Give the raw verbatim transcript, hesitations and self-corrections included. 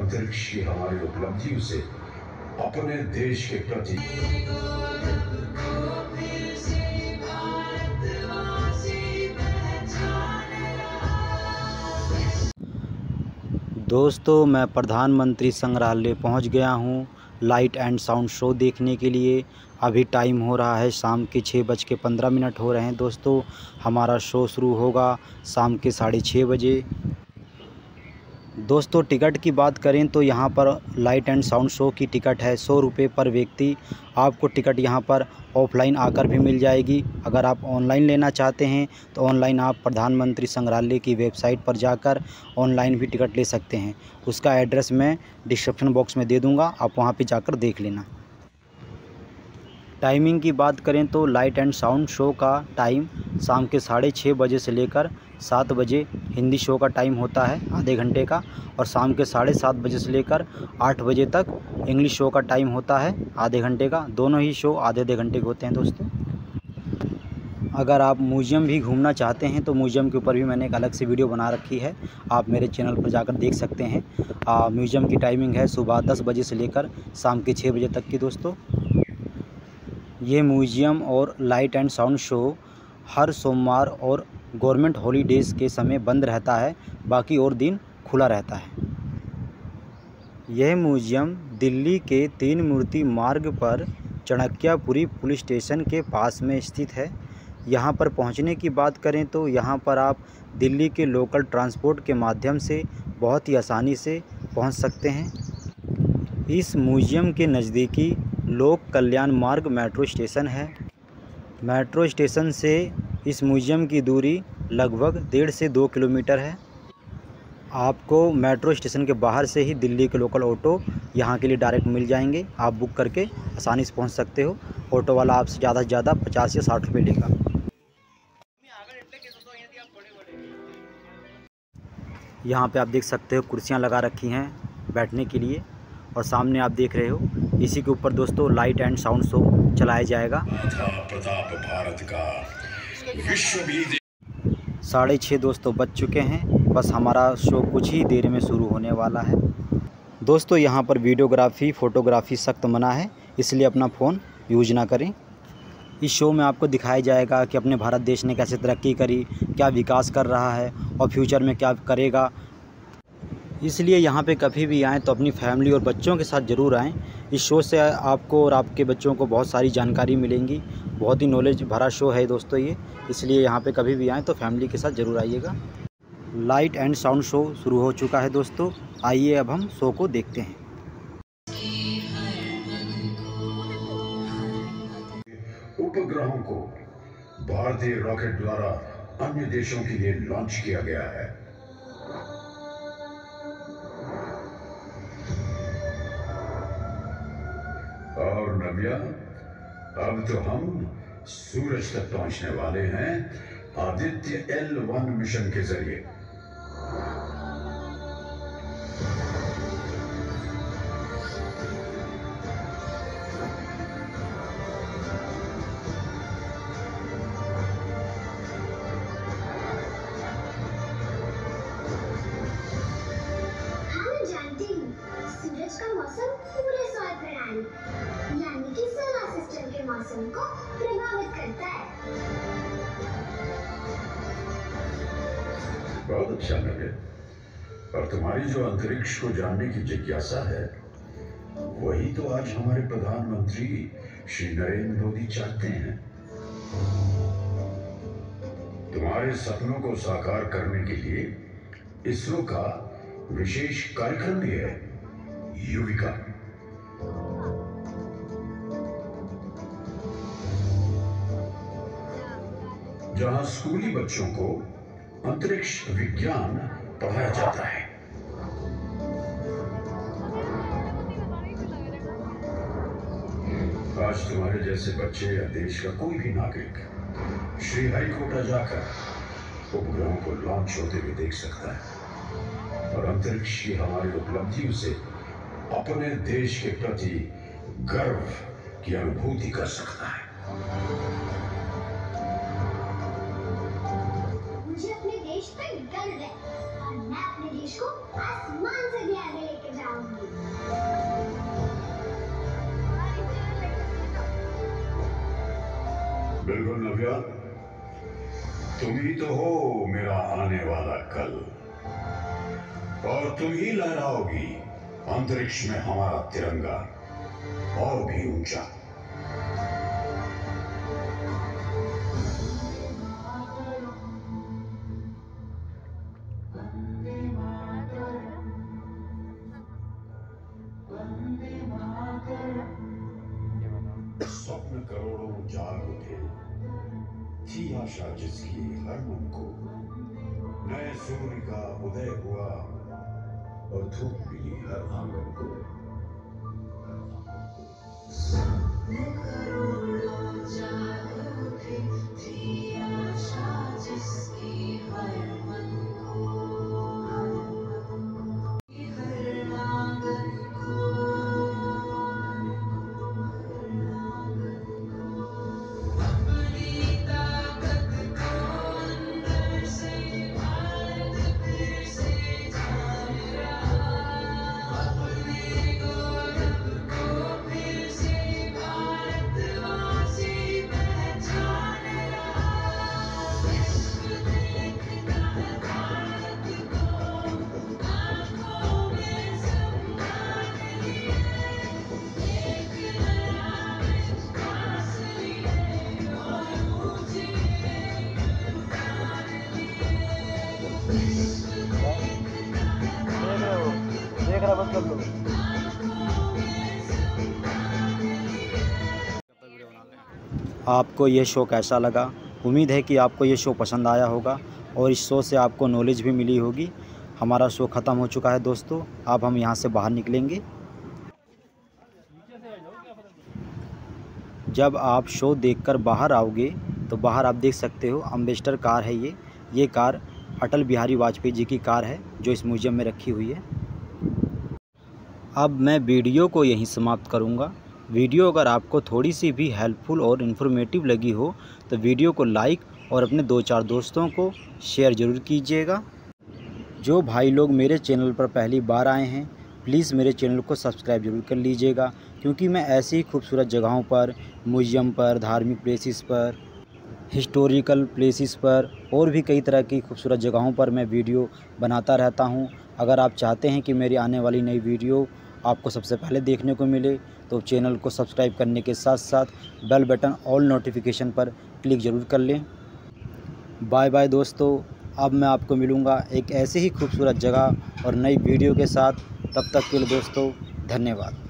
अंतरिक्ष की हमारी उपलब्धियों से अपने देश के प्रति दोस्तों, मैं प्रधानमंत्री संग्रहालय पहुंच गया हूं लाइट एंड साउंड शो देखने के लिए। अभी टाइम हो रहा है शाम के छः बज के पंद्रह मिनट हो रहे हैं। दोस्तों, हमारा शो शुरू होगा शाम के साढ़े छः बजे। दोस्तों, टिकट की बात करें तो यहाँ पर लाइट एंड साउंड शो की टिकट है सौ रुपये पर व्यक्ति। आपको टिकट यहाँ पर ऑफलाइन आकर भी मिल जाएगी। अगर आप ऑनलाइन लेना चाहते हैं तो ऑनलाइन आप प्रधानमंत्री संग्रहालय की वेबसाइट पर जाकर ऑनलाइन भी टिकट ले सकते हैं। उसका एड्रेस मैं डिस्क्रिप्शन बॉक्स में दे दूँगा, आप वहाँ पर जाकर देख लेना। टाइमिंग की बात करें तो लाइट एंड साउंड शो का टाइम शाम के साढ़े छः बजे से लेकर सात बजे हिंदी शो का टाइम होता है आधे घंटे का, और शाम के साढ़े सात बजे से लेकर आठ बजे तक इंग्लिश शो का टाइम होता है आधे घंटे का। दोनों ही शो आधे आधे घंटे के होते हैं। दोस्तों, अगर आप म्यूज़ियम भी घूमना चाहते हैं तो म्यूज़ियम के ऊपर भी मैंने एक अलग से वीडियो बना रखी है, आप मेरे चैनल पर जाकर देख सकते हैं। म्यूज़ियम की टाइमिंग है सुबह दस बजे से लेकर शाम के छः बजे तक की। दोस्तों, ये म्यूज़ियम और लाइट एंड साउंड शो हर सोमवार और गवर्नमेंट हॉलीडेज़ के समय बंद रहता है, बाकी और दिन खुला रहता है। यह म्यूज़ियम दिल्ली के तीन मूर्ति मार्ग पर चाणक्यपुरी पुलिस स्टेशन के पास में स्थित है। यहाँ पर पहुँचने की बात करें तो यहाँ पर आप दिल्ली के लोकल ट्रांसपोर्ट के माध्यम से बहुत ही आसानी से पहुँच सकते हैं। इस म्यूज़ियम के नज़दीकी लोक कल्याण मार्ग मेट्रो स्टेशन है। मेट्रो स्टेशन से इस म्यूज़ियम की दूरी लगभग डेढ़ से दो किलोमीटर है। आपको मेट्रो स्टेशन के बाहर से ही दिल्ली के लोकल ऑटो यहाँ के लिए डायरेक्ट मिल जाएंगे। आप बुक करके आसानी से पहुँच सकते हो। ऑटो वाला आपसे ज़्यादा से ज़्यादा पचास या साठ रुपये लेगा। यहाँ पे आप देख सकते हो कुर्सियाँ लगा रखी हैं बैठने के लिए, और सामने आप देख रहे हो इसी के ऊपर दोस्तों लाइट एंड साउंड शो चलाया जाएगा। प्रताप भारत का विश्व भी साढ़े छः दोस्तों बज चुके हैं, बस हमारा शो कुछ ही देर में शुरू होने वाला है। दोस्तों, यहाँ पर वीडियोग्राफी फ़ोटोग्राफी सख्त मना है, इसलिए अपना फ़ोन यूज ना करें। इस शो में आपको दिखाया जाएगा कि अपने भारत देश ने कैसे तरक्की करी, क्या विकास कर रहा है और फ्यूचर में क्या करेगा। इसलिए यहाँ पे कभी भी आएँ तो अपनी फैमिली और बच्चों के साथ ज़रूर आएँ। इस शो से आपको और आपके बच्चों को बहुत सारी जानकारी मिलेंगी। बहुत ही नॉलेज भरा शो है दोस्तों ये, इसलिए यहाँ पे कभी भी आएँ तो फैमिली के साथ ज़रूर आइएगा। लाइट एंड साउंड शो शुरू हो चुका है दोस्तों, आइए अब हम शो को देखते हैं। उपग्रहों को भारतीय रॉकेट द्वारा अन्य देशों के लिए लॉन्च किया गया है। और नव्या, अब तो हम सूरज तक पहुंचने वाले हैं आदित्य एल वन मिशन के जरिए। हाँ, जानती हूँ, सूरज का मौसम पूरे सौर प्रणाली यानी कि सोलर सिस्टम के मौसम को प्रभावित करता है। बहुत अच्छा लगे। और तुम्हारी जो अंतरिक्ष को जानने की जिज्ञासा है, वही तो आज हमारे प्रधानमंत्री श्री नरेंद्र मोदी चाहते हैं। तुम्हारे सपनों को साकार करने के लिए इसरो का विशेष कार्यक्रम भी है, युविका। जहां स्कूली बच्चों को अंतरिक्ष विज्ञान पढ़ाया जाता है। आज तुम्हारे जैसे बच्चे या देश का कोई भी नागरिक श्रीहरिकोटा जाकर उपग्रहों को लॉन्च होते हुए देख सकता है और अंतरिक्ष की हमारी उपलब्धियों से अपने देश के प्रति गर्व की अनुभूति कर सकता है। मुझे अपने देश पे गर्व है और मैं अपने देश को आसमान से भी आगे लेके जाऊंगी। बिल्कुल नव्या, तुम ही तो हो मेरा आने वाला कल, और तुम ही लहराओगी अंतरिक्ष में हमारा तिरंगा और भी ऊंचा। स्वप्न करोड़ों जाग उठे, थी आशा जिसकी हर मन को, नए सूर्य का उदय हुआ और धूप मिली हर आंगन को। स्वप्न करोड़ों जाग उठे, थी आशा जिसकी हर मन को, हर आंगन को। देख रहा बस कर लो। आपको ये शो कैसा लगा? उम्मीद है कि आपको ये शो पसंद आया होगा और इस शो से आपको नॉलेज भी मिली होगी। हमारा शो ख़त्म हो चुका है दोस्तों, अब हम यहाँ से बाहर निकलेंगे। जब आप शो देखकर बाहर आओगे तो बाहर आप देख सकते हो अम्बेसडर कार है ये ये कार अटल बिहारी वाजपेयी जी की कार है जो इस म्यूज़ियम में रखी हुई है। अब मैं वीडियो को यहीं समाप्त करूंगा। वीडियो अगर आपको थोड़ी सी भी हेल्पफुल और इन्फॉर्मेटिव लगी हो तो वीडियो को लाइक और अपने दो चार दोस्तों को शेयर ज़रूर कीजिएगा। जो भाई लोग मेरे चैनल पर पहली बार आए हैं प्लीज़ मेरे चैनल को सब्सक्राइब जरूर कर लीजिएगा, क्योंकि मैं ऐसी ही खूबसूरत जगहों पर, म्यूज़ियम पर, धार्मिक प्लेसेस पर, हिस्टोरिकल प्लेसेस पर और भी कई तरह की खूबसूरत जगहों पर मैं वीडियो बनाता रहता हूं। अगर आप चाहते हैं कि मेरी आने वाली नई वीडियो आपको सबसे पहले देखने को मिले तो चैनल को सब्सक्राइब करने के साथ साथ बेल बटन ऑल नोटिफिकेशन पर क्लिक ज़रूर कर लें। बाय बाय दोस्तों, अब मैं आपको मिलूँगा एक ऐसे ही खूबसूरत जगह और नई वीडियो के साथ। तब तक के लिए दोस्तों धन्यवाद।